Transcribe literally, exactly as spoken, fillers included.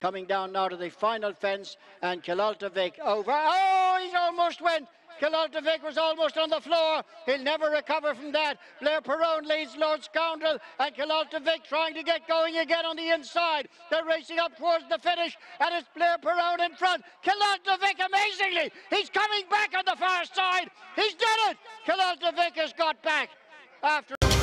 coming down now to the final fence, and Killultagh Vic over. Oh, he's almost went. Killultagh Vic was almost on the floor. He'll never recover from that. Blair Perrone leads Lord Scoundrel, and Killultagh Vic trying to get going again on the inside. They're racing up towards the finish, and it's Blair Perrone in front. Killultagh Vic, amazingly, he's coming back on the far side. He's done it. Killultagh Vic has got back after...